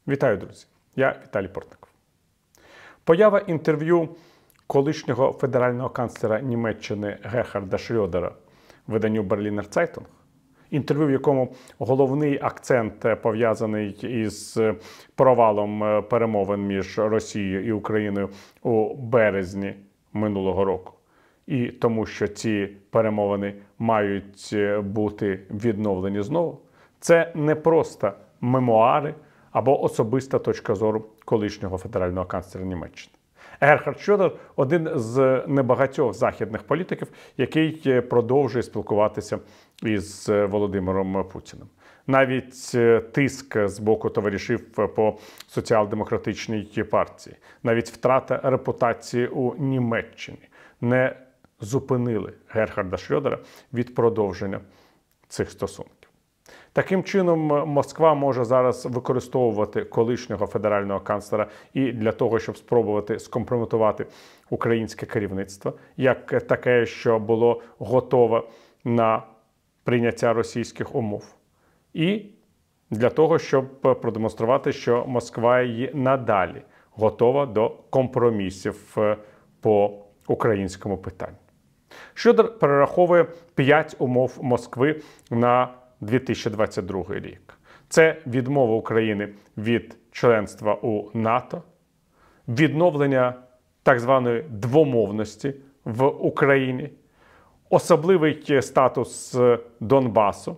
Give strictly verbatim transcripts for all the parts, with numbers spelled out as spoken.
Вітаю, друзі! Я Віталій Портников. Поява інтерв'ю колишнього федерального канцлера Німеччини Герхарда Шрьодера виданню Berliner Zeitung, інтерв'ю, в якому головний акцент пов'язаний із провалом перемовин між Росією і Україною у березні минулого року, і тому, що ці перемовини мають бути відновлені знову, це не просто мемуари або особиста точка зору колишнього федерального канцлера Німеччини. Герхард Шрьодер – один з небагатьох західних політиків, який продовжує спілкуватися із Володимиром Путіним. Навіть тиск з боку товаришів по соціал-демократичній партії, навіть втрата репутації у Німеччині не зупинили Герхарда Шрьодера від продовження цих стосунків. Таким чином, Москва може зараз використовувати колишнього федерального канцлера і для того, щоб спробувати скомпрометувати українське керівництво, як таке, що було готове на прийняття російських умов. І для того, щоб продемонструвати, що Москва і надалі готова до компромісів по українському питанню. Шрьодер перераховує п'ять умов Москви на дві тисячі двадцять другий рік. Це відмова України від членства у НАТО, відновлення так званої двомовності в Україні, особливий статус Донбасу,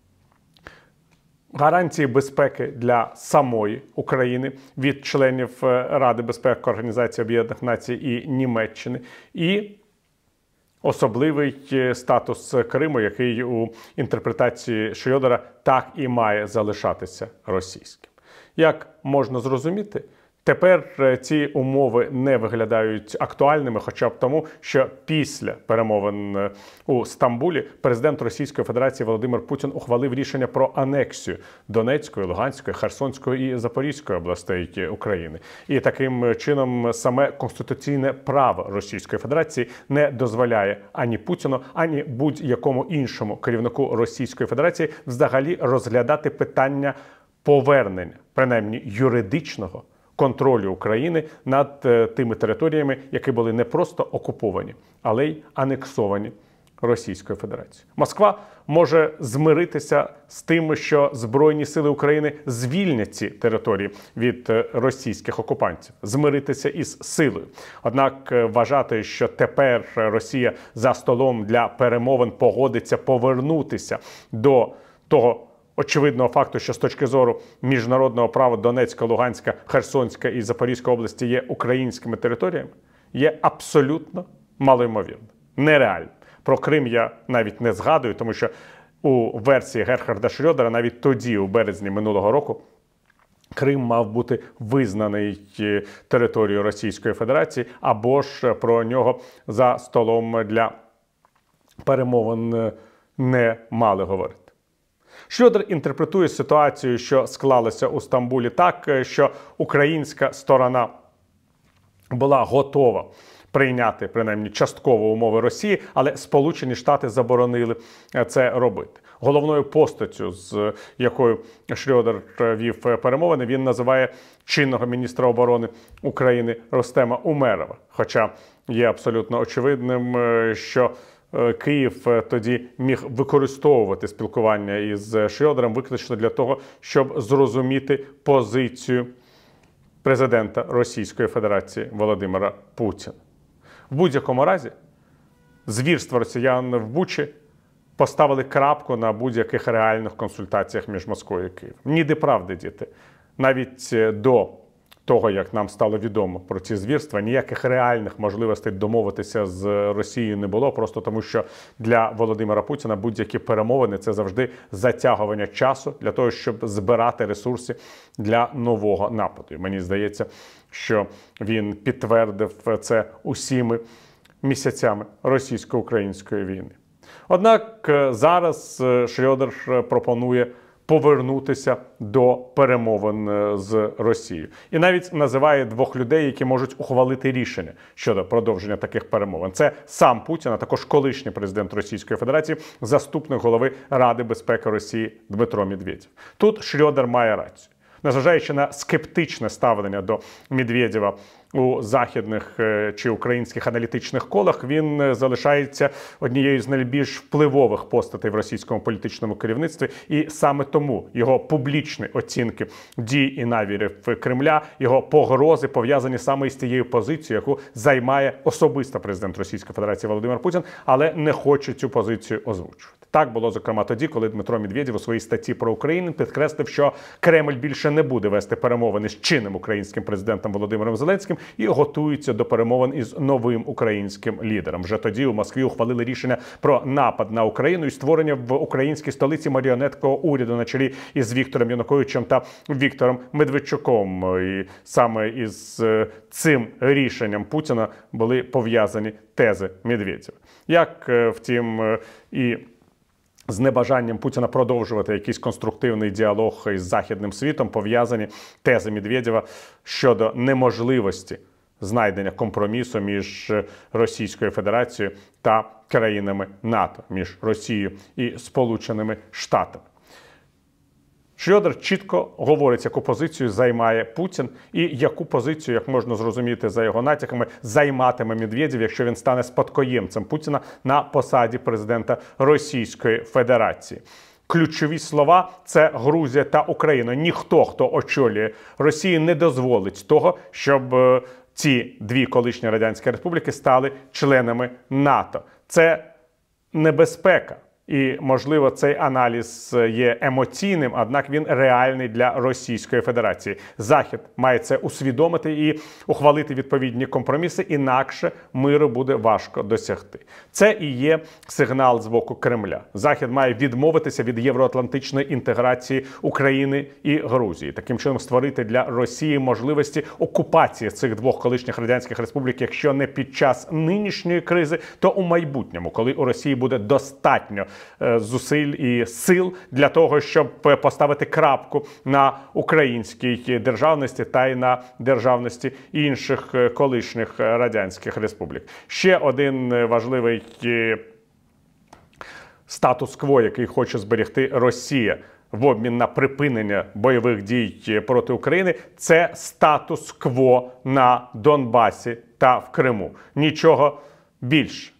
гарантії безпеки для самої України від членів Ради безпеки Організації Об'єднаних Націй і Німеччини, і особливий статус Криму, який у інтерпретації Шрьодера так і має залишатися російським. Як можна зрозуміти, тепер ці умови не виглядають актуальними, хоча б тому, що після перемовин у Стамбулі президент Російської Федерації Володимир Путін ухвалив рішення про анексію Донецької, Луганської, Херсонської і Запорізької областей України. І таким чином саме конституційне право Російської Федерації не дозволяє ані Путіну, ані будь-якому іншому керівнику Російської Федерації взагалі розглядати питання повернення, принаймні юридичного, контролю України над тими територіями, які були не просто окуповані, але й анексовані Російською Федерацією. Москва може змиритися з тим, що Збройні сили України звільнять ці території від російських окупантів, змиритися із силою. Однак вважати, що тепер Росія за столом для перемовин погодиться повернутися до того очевидного факту, що з точки зору міжнародного права Донецька, Луганська, Херсонська і Запорізька області є українськими територіями, є абсолютно малоймовірно, нереально. Про Крим я навіть не згадую, тому що у версії Герхарда Шрьодера навіть тоді, у березні минулого року, Крим мав бути визнаний територією Російської Федерації, або ж про нього за столом для перемовин не мали говорити. Шрьодер інтерпретує ситуацію, що склалася у Стамбулі, так, що українська сторона була готова прийняти, принаймні, частково умови Росії, але Сполучені Штати заборонили це робити. Головною постаттю, з якою Шрьодер вів перемовини, він називає чинного міністра оборони України Рустема Умерова. Хоча є абсолютно очевидним, що Київ тоді міг використовувати спілкування із Шрьодером виключно для того, щоб зрозуміти позицію президента Російської Федерації Володимира Путіна. В будь-якому разі, звірства росіян в Бучі поставили крапку на будь-яких реальних консультаціях між Москвою і Києвом. Ніде правди, діти. Навіть до того, як нам стало відомо про ці звірства, ніяких реальних можливостей домовитися з Росією не було, просто тому що для Володимира Путіна будь-які перемовини – це завжди затягування часу для того, щоб збирати ресурси для нового нападу. І мені здається, що він підтвердив це усіми місяцями російсько-української війни. Однак зараз Шрьодер пропонує повернутися до перемовин з Росією. І навіть називає двох людей, які можуть ухвалити рішення щодо продовження таких перемовин. Це сам Путін, а також колишній президент Російської Федерації, заступник голови Ради безпеки Росії Дмитро Медведєв. Тут Шрьодер має рацію. Незважаючи на скептичне ставлення до Медведєва у західних чи українських аналітичних колах, він залишається однією з найбільш впливових постатей в російському політичному керівництві. І саме тому його публічні оцінки дій і намірів Кремля, його погрози пов'язані саме із тією позицією, яку займає особисто президент Російської Федерації Володимир Путін, але не хоче цю позицію озвучувати. Так було, зокрема, тоді, коли Дмитро Медведєв у своїй статті про Україну підкреслив, що Кремль більше не буде вести перемовини з чинним українським президентом Володимиром Зеленським і готується до перемовин із новим українським лідером. Вже тоді у Москві ухвалили рішення про напад на Україну і створення в українській столиці маріонеткового уряду на чолі із Віктором Януковичем та Віктором Медведчуком. І саме із цим рішенням Путіна були пов'язані тези Медведєва. Як, втім, і з небажанням Путіна продовжувати якийсь конструктивний діалог із західним світом пов'язані тези Медведєва щодо неможливості знайдення компромісу між Російською Федерацією та країнами НАТО, між Росією і Сполученими Штатами. Шрёдер чітко говорить, яку позицію займає Путін і яку позицію, як можна зрозуміти за його натяками, займатиме Медведєв, якщо він стане спадкоємцем Путіна на посаді президента Російської Федерації. Ключові слова – це Грузія та Україна. Ніхто, хто очолює Росію, не дозволить того, щоб ці дві колишні радянські республіки стали членами НАТО. Це небезпека. І, можливо, цей аналіз є емоційним, однак він реальний для Російської Федерації. Захід має це усвідомити і ухвалити відповідні компроміси, інакше миру буде важко досягти. Це і є сигнал з боку Кремля. Захід має відмовитися від євроатлантичної інтеграції України і Грузії. Таким чином створити для Росії можливості окупації цих двох колишніх радянських республік, якщо не під час нинішньої кризи, то у майбутньому, коли у Росії буде достатньо зусиль і сил для того, щоб поставити крапку на українській державності та й на державності інших колишніх радянських республік. Ще один важливий статус-кво, який хоче зберегти Росія в обмін на припинення бойових дій проти України, це статус-кво на Донбасі та в Криму. Нічого більше.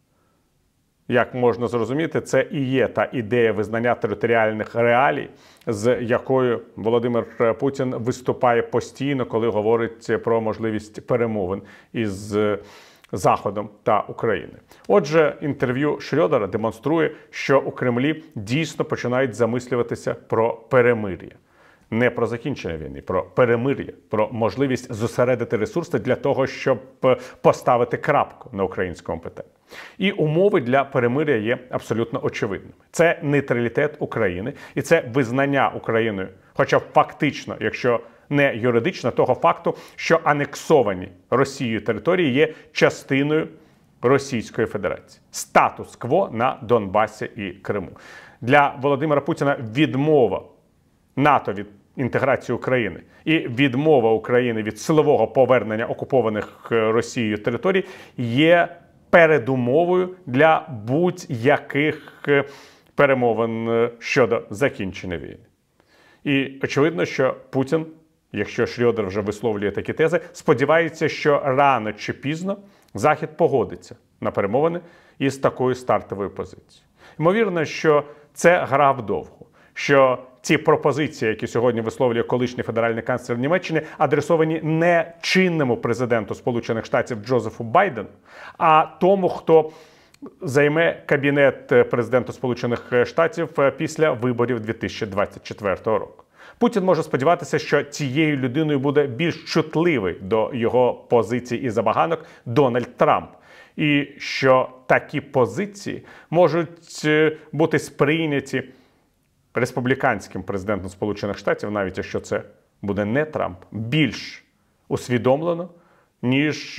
Як можна зрозуміти, це і є та ідея визнання територіальних реалій, з якою Володимир Путін виступає постійно, коли говорить про можливість перемовин із Заходом та Україною. Отже, інтерв'ю Шрёдера демонструє, що у Кремлі дійсно починають замислюватися про перемир'я. Не про закінчення війни, про перемир'я, про можливість зосередити ресурси для того, щоб поставити крапку на українському питанні. І умови для перемир'я є абсолютно очевидними. Це нейтралітет України і це визнання Україною, хоча фактично, якщо не юридично, того факту, що анексовані Росією території є частиною Російської Федерації. Статус-кво на Донбасі і Криму. Для Володимира Путіна відмова НАТО від інтеграції України і відмова України від силового повернення окупованих Росією територій є передумовою для будь-яких перемовин щодо закінчення війни. І очевидно, що Путін, якщо Шрёдер вже висловлює такі тези, сподівається, що рано чи пізно Захід погодиться на перемовини із такою стартовою позицією. Ймовірно, що це гра вдовгу, що ці пропозиції, які сьогодні висловлює колишній федеральний канцлер Німеччини, адресовані не чинному президенту Сполучених Штатів Джозефу Байдену, а тому, хто займе кабінет президента Сполучених Штатів після виборів дві тисячі двадцять четвертого року. Путін може сподіватися, що цією людиною буде більш чутливий до його позицій і забаганок Дональд Трамп. І що такі позиції можуть бути сприйняті республіканським президентом Сполучених Штатів, навіть якщо це буде не Трамп, більш усвідомлено, ніж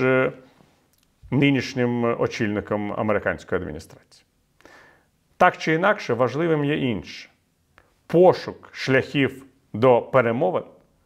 нинішнім очільником американської адміністрації. Так чи інакше, важливим є інше. Пошук шляхів до перемовин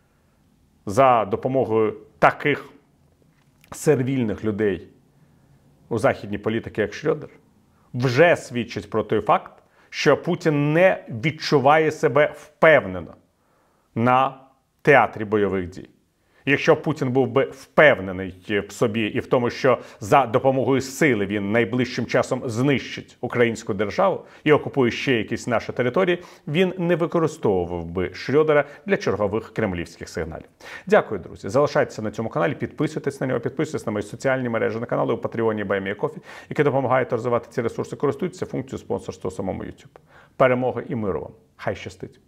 за допомогою таких сервільних людей у західній політиці, як Шрёдер, вже свідчить про той факт, що Путін не відчуває себе впевнено на театрі бойових дій. Якщо Путін був би впевнений в собі і в тому, що за допомогою сили він найближчим часом знищить українську державу і окупує ще якісь наші території, він не використовував би Шрёдера для чергових кремлівських сигналів. Дякую, друзі. Залишайтеся на цьому каналі, підписуйтесь на нього, підписуйтесь на мої соціальні мережі, на канали у Патреоні і BuyMeACoffee, які допомагають розвивати ці ресурси. Користуйтеся функцією спонсорства у самому YouTube. Перемоги і миру вам. Хай щастить!